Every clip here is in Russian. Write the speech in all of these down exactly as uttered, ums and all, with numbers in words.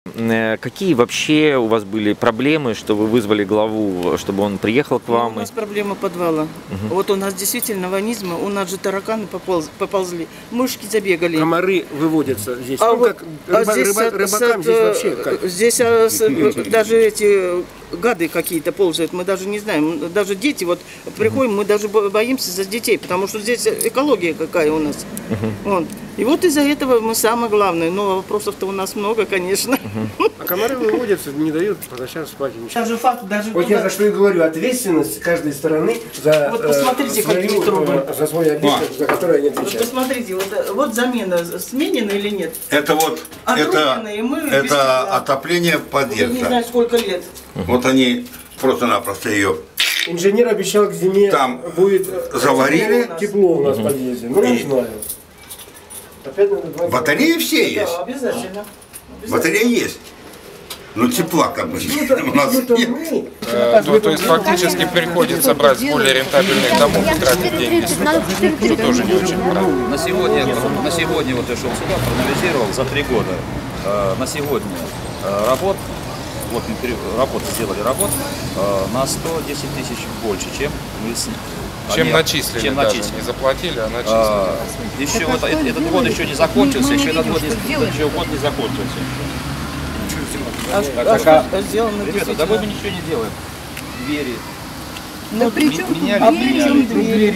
Какие вообще у вас были проблемы, что вы вызвали главу, чтобы он приехал к вам? Ну, у нас проблема подвала. Угу. Вот у нас действительно ванизма, у нас же тараканы пополз, поползли, мышки забегали. Комары выводятся здесь. А ну, вот, как рыба, а здесь, рыба, рыбакам с, здесь вообще как? Здесь а, с, даже эти гады какие-то ползают, мы даже не знаем. Даже дети, вот приходим, мы даже боимся за детей, потому что здесь экология какая у нас. Угу. Вот. И вот из-за этого мы самое главное. Но вопросов-то у нас много, конечно. Угу. А комары выводятся, не дают по ночам спать. Даже факт, даже вот я за что и говорю, ответственность каждой стороны за, вот посмотрите, э, свою, трубы. за свой объект, а. за который они отвечают. Вот посмотрите, вот, вот замена сменена или нет? Это вот это, это отопление подъезда. Я не знаю, сколько лет. Вот они просто-напросто ее. Инженер обещал к зиме там будет заварили. Тепло у нас в подъезде. Ну, не знаю. Опять надо два батареи все есть. Да, обязательно. обязательно. Батарея есть. Но тепла как бы у нас нет. Э, ну, то есть фактически приходится брать с более рентабельных домов и тратить деньги сюда, что тоже не очень правильно. На сегодня, на сегодня вот я шел сюда, проанализировал за три года. Э, на сегодня э, работ, вот мы работы сделали работ э, на сто десять тысяч больше, чем мы с Чем они, начислили, чем даже. начислили. Не заплатили, а начислили. А, еще вот, этот, этот год еще не закончился, еще этот год не, еще год не закончился. А, так, а так, что сделано? Ребята, да мы ничего не делаем. Двери. Ну, при чем двери?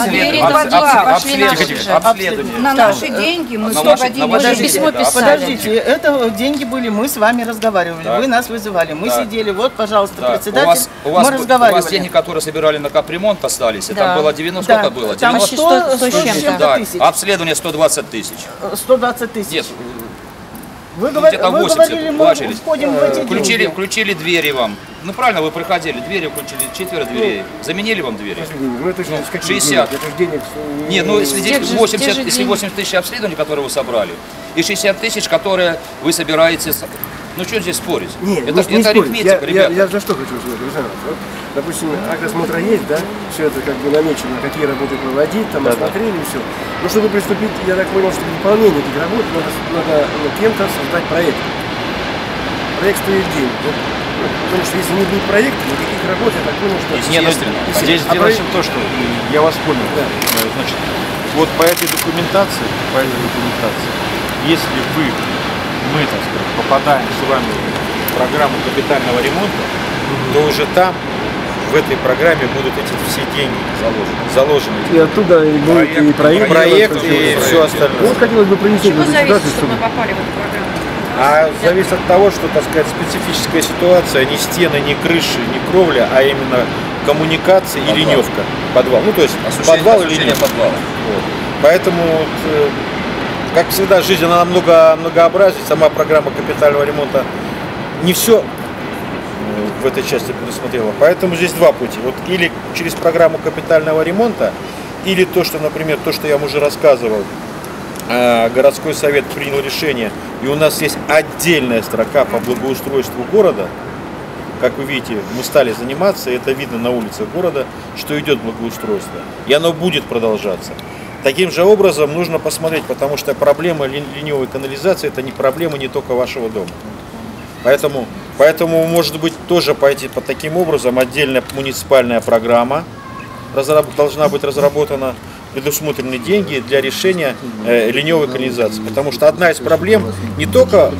Обследование. На наши деньги мы проводили письмо писали. Подождите, это деньги были, мы с вами разговаривали, вы нас вызывали, мы сидели, вот, пожалуйста, председатель, мы разговаривали. У вас деньги, которые собирали на капремонт, остались, это было девяносто, сколько было? Там сто с чем-то тысяч. Обследование сто двадцать тысяч. сто двадцать тысяч. Нет. Вы, говор... вы говорили, мы входим в эти включили, деньги. Включили двери вам. Ну правильно, вы приходили, двери включили, четверо дверей. Заменили вам двери? Ну это же ну, шестьдесят. Это же денег... Нет, ну если восемьдесят, если восемьдесят тысяч обследований, которые вы собрали, и шестьдесят тысяч, которые вы собираетесь... Ну что здесь спорить? Нет, это не это арифметика, я, ребята. Я, я за что хочу сказать, Александр? Вот, допустим, акт осмотра есть, да? Все это как бы намечено, какие работы проводить, там да, осмотрели и все. Но чтобы приступить, я так понял, что к выполнению этих работ надо, надо ну, кем-то создать проект. Проект стоит денег. Да? Потому что если не будет проекта, никаких работ, я так понял, что... Естественно. Здесь а дело проект... в том, что я вас понял. Да. Значит, вот по этой документации, по этой документации, если вы, мы, так сказать, попадаем с вами в программу капитального ремонта, mm-hmm. то уже там, в этой программе будут эти все деньги заложены. заложены. И оттуда и будет и проект, и, проект, и, и все остальное. Вот хотелось бы принести Чего зависит, чтобы мы попали в эту программу? А зависит от того, что, так сказать, специфическая ситуация, не стены, не крыши, не кровля, а именно коммуникация и леневка. Подвал. Ну, то есть осушение, подвал или леневка. Подвала. Вот. Поэтому, вот, как всегда, жизнь она намного многообразнее. Сама программа капитального ремонта не все в этой части предусмотрела. Поэтому здесь два пути. Вот или через программу капитального ремонта, или то, что, например, то, что я вам уже рассказывал, городской совет принял решение, и у нас есть отдельная строка по благоустройству города. Как вы видите, мы стали заниматься, и это видно на улицах города, что идет благоустройство. И оно будет продолжаться. Таким же образом нужно посмотреть, потому что проблема ленивой канализации – это не проблема не только вашего дома. Поэтому, поэтому может быть, тоже пойти по таким образом отдельная муниципальная программа должна быть разработана, предусмотрены деньги для решения э, ленивой канализации. Потому что одна из проблем не только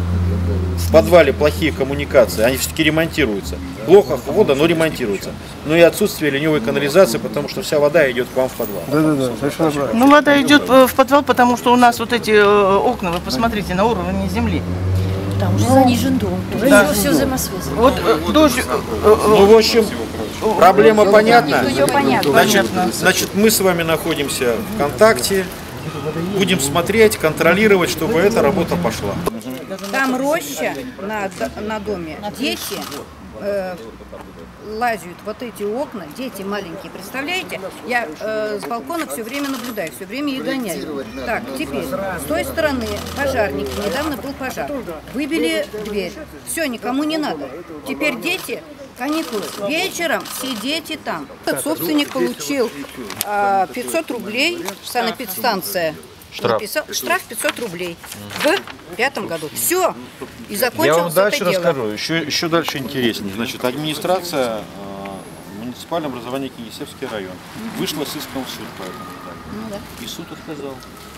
в подвале плохие коммуникации, они все-таки ремонтируются. Плохо вода, но ремонтируется. Но и отсутствие ленивой канализации, потому что вся вода идет к вам в подвал. Да, да, да, совершенно правильно. Ну, вода идет в подвал, потому что у нас вот эти окна, вы посмотрите, на уровне земли. Там уже занижен дом. Да. Все, все взаимосвязано. Вот э, дождь. Э, ну, в общем, проблема понятна. понятна. Значит, значит, мы с вами находимся в контакте. Будем смотреть, контролировать, чтобы эта работа пошла. Там роща на, на доме. Дети э, лазят вот эти окна, дети маленькие, представляете? Я э, с балкона все время наблюдаю, все время их гоняю. Так, теперь, с той стороны пожарники, недавно был пожар, выбили дверь, все, никому не надо. Теперь дети, каникулы, вечером все дети там. Собственник получил э, пятьсот рублей, санэпидстанция, Штраф. Написал, штраф пятьсот рублей в пятом году. Все. И Я закончилось вам дальше это дело. расскажу, еще, еще дальше интереснее. Значит, администрация э, муниципального образования Кингисеппский район вышла с иском в суд по этому зданию. Ну, да. И суд отказал.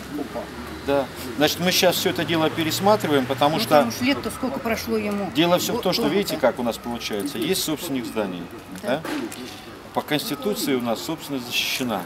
Да. Значит, мы сейчас все это дело пересматриваем, потому Ну, что потому что лет-то сколько прошло ему. дело все в том, что Вот, видите, как у нас получается. Есть собственник здания. Да? По Конституции у нас собственность защищена.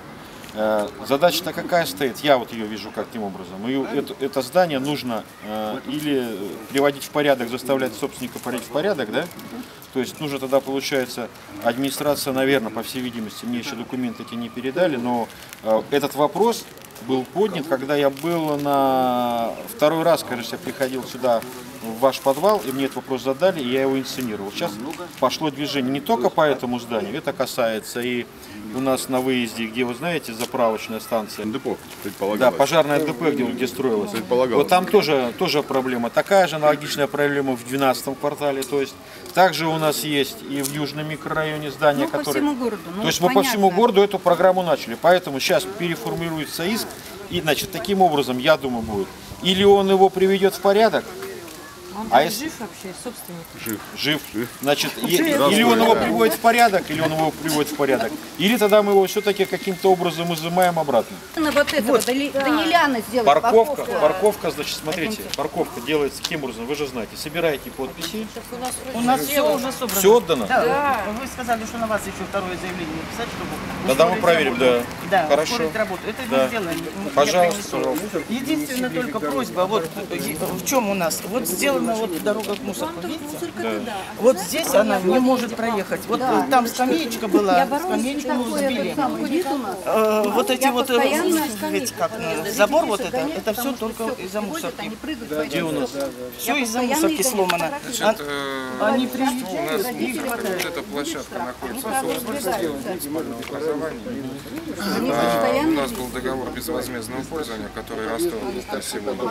Э, Задача-то какая стоит? Я вот ее вижу каким образом. Ее, это, это здание нужно э, или приводить в порядок, заставлять собственника приводить в порядок, да? То есть нужно тогда, получается, администрация, наверное, по всей видимости, мне еще документы эти не передали, но э, этот вопрос был поднят, когда я был на второй раз, кажется, я приходил сюда в ваш подвал, и мне этот вопрос задали, и я его инсценировал. Сейчас пошло движение не только по этому зданию, это касается и у нас на выезде, где, вы знаете, заправочная станция. Депо, предполагалось. Да, пожарное ДП, где, где строилось. Вот там тоже, тоже проблема. Такая же аналогичная проблема в двенадцатом квартале. То есть также у нас есть и в южном микрорайоне здания, Ну, по которые... всему городу. Ну, То есть мы по понятно. всему городу эту программу начали. Поэтому сейчас переформируется иск. И, значит, таким образом, я думаю, будет. Или он его приведет в порядок. Он А а если- жив вообще, собственник? Жив. Жив. Жив. Значит, е- Жив. или он его Да. приводит в порядок, или он его приводит в порядок. Или тогда мы его все-таки каким-то образом изымаем обратно. На вот этого Дали- Даниляна сделать Парковка, парковку. парковка, значит, смотрите, парковка делается каким образом, вы же знаете, собираете подписи, У нас, У нас все уже собрано. все отдано. Да, вы сказали, что на вас еще второе заявление написать, чтобы... Тогда мы ускорить проверим, работу. да. Да, Хорошо. ускорить работу. Это Да. мы сделаем. Я Пожалуйста, принесу. пожалуйста. Единственная только просьба, вот э, в чем у нас, вот сделана вот дорога к мусорку, видите? Вот здесь она не может проехать. Вот э, там скамеечка была, скамеечку мы сбили. Э, Вот эти вот, э, эти как, э, забор вот это, это все только из-за мусорки. Где у нас? Все из-за мусорки сломано. А- Значит, э, Они что у нас приезжают и вот хватают. эта площадка находится в собственности муниципального образования. Они А, у постоянно нас был договор безвозмездного пользования, который расторгнут на сегодня.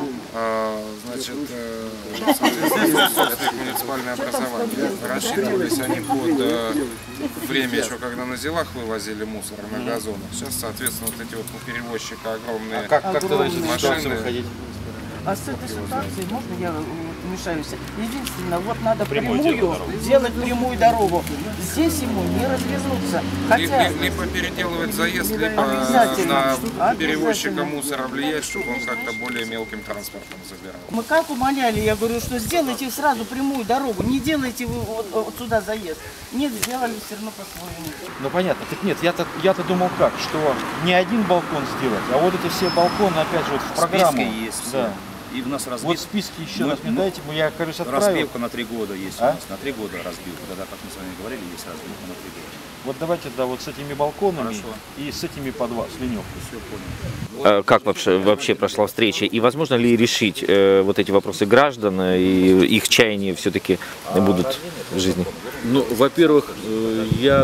А, значит, э, соответственно, это муниципальное образование. Рассчитывались они под э, время еще, когда на зелах вывозили мусор на газонах. Сейчас, соответственно, вот эти вот у перевозчика огромные Как, как тогда из этой ситуации машины. выходить? А с этой ситуацией, можно я э, вмешаюсь? Единственное, вот надо Прямое прямую дело дорогу. сделать прямую дорогу. Здесь ему не развернуться. Хотя Ли- Либо переделывать заезд, либо Обязательно. на перевозчика Обязательно. мусора влиять, чтобы он как-то более мелким транспортом забирал. мы как умоляли, я говорю, что сделайте сразу прямую дорогу, не делайте вы вот, вот сюда заезд. Нет, сделали все равно по-своему. Ну понятно, так нет, я-то, я-то думал как, что не один балкон сделать, а вот эти все балконы, опять же, вот в программу. есть все. Да. И у нас разбит, Вот списки еще Мы- раз мне мы- дайте, я, кажется, отправил. разбивка на три года есть А? у нас. На три года разбивка. Тогда, как мы с вами говорили, есть разбивка на три года. Вот давайте, да, вот с этими балконами Хорошо. и с этими подвал, с леневкой. Все понял. А как вообще, вообще прошла встреча? И возможно ли решить э, вот эти вопросы граждан э, и их чаяния все-таки будут в жизни? Ну, во-первых, э, я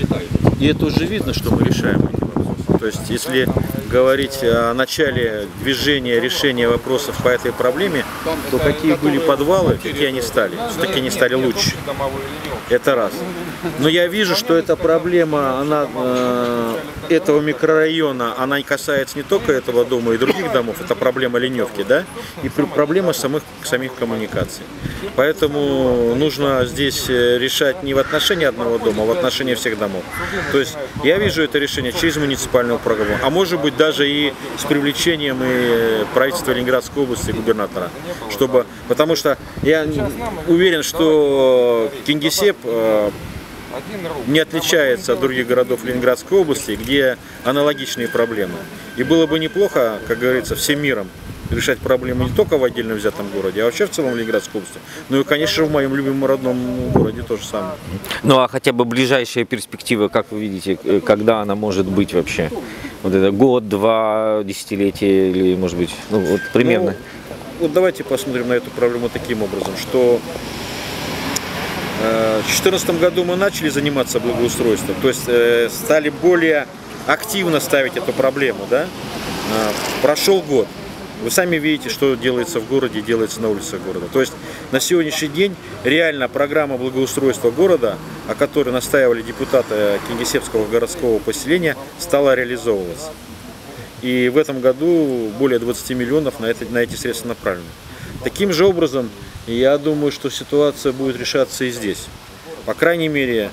и это уже видно, что мы решаем эти вопросы. То есть, если говорить о начале движения, решения вопросов по этой проблеме, то какие были подвалы, какие они стали, все-таки они стали лучше. Это раз. Но я вижу, что эта проблема, она э, этого микрорайона, она касается не только этого дома и других домов, это проблема леневки, да, и пр- проблема самых, самих коммуникаций. Поэтому нужно здесь решать не в отношении одного дома, а в отношении всех домов. То есть я вижу это решение через муниципальную программу, а может быть даже и с привлечением и правительства Ленинградской области и губернатора, чтобы, потому что я уверен, что Кингисепп э, не отличается от других городов Ленинградской области, где аналогичные проблемы. И было бы неплохо, как говорится, всем миром решать проблемы не только в отдельно взятом городе, а вообще в целом в Ленинградской области. Ну и, конечно, в моем любимом родном городе то же самое. Ну а хотя бы ближайшая перспектива, как вы видите, э, когда она может быть вообще? Вот это год, два, десятилетия или, может быть, ну вот примерно. Ну, вот давайте посмотрим на эту проблему таким образом, что э, в две тысячи четырнадцатом году мы начали заниматься благоустройством, то есть э, стали более активно ставить эту проблему, да? Э, прошел год. Вы сами видите, что делается в городе и делается на улицах города. То есть на сегодняшний день реально программа благоустройства города, о которой настаивали депутаты Кингисеппского городского поселения, стала реализовываться. И в этом году более двадцати миллионов на, это, на эти средства направлены. Таким же образом, я думаю, что ситуация будет решаться и здесь. По крайней мере,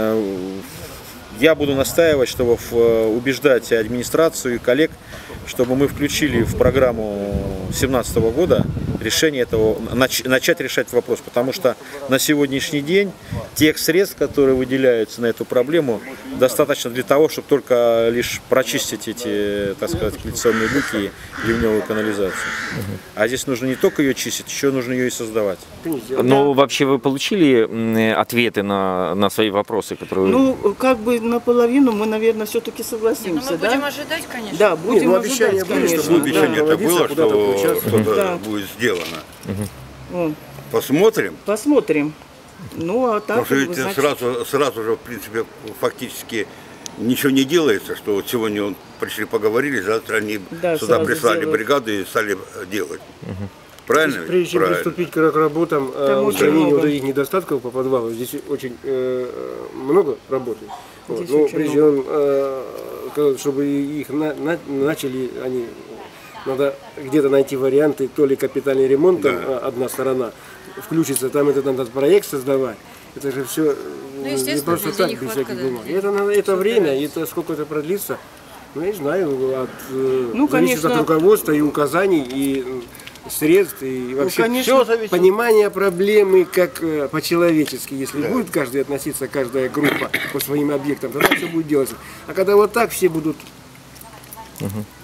я буду настаивать, чтобы убеждать администрацию и коллег, чтобы мы включили в программу две тысячи семнадцатого года решение этого, начать решать вопрос, потому что на сегодняшний день тех средств, которые выделяются на эту проблему, достаточно для того, чтобы только лишь прочистить эти, так сказать, канализационные люки и ливневую канализацию. А здесь нужно не только ее чистить, еще нужно ее и создавать. Но вообще вы получили ответы на, на свои вопросы, которые... Ну, как бы наполовину мы, наверное, все-таки согласимся, мы да? будем ожидать, конечно. Да, будем ну, ожидать, были, конечно. что Обещание это было, что что-то Да. будет сделано. Вон, Посмотрим. посмотрим. Ну, а так, Потому что ведь значит, сразу, сразу же, в принципе, фактически ничего не делается, что вот сегодня вот пришли, поговорили, завтра они Да, сюда сразу прислали делают. бригады и стали делать. Правильно? ведь? Прежде чем Правильно. приступить к работам Там э, очень устранению много. вот этих недостатков по подвалу, здесь очень э, много работы. Вот. Здесь Но очень прежде много. чем, э, сказать, чтобы их на- на- начали, они, надо где-то найти варианты, то ли капитальный ремонт, там, Да. э, одна сторона включится, там это надо проект создавать. Это же все не естественно, просто везде так, без нехватка, всяких да, бумаг. везде. Это, надо, это время, это сколько это продлится, ну, я не знаю, от, э, Ну, зависит конечно. от руководства и указаний, и э, средств, и вообще конечно. всё понимание проблемы как э, по-человечески. Если будет каждый относиться, каждая группа по своим объектам, тогда все будет делаться. А когда вот так все будут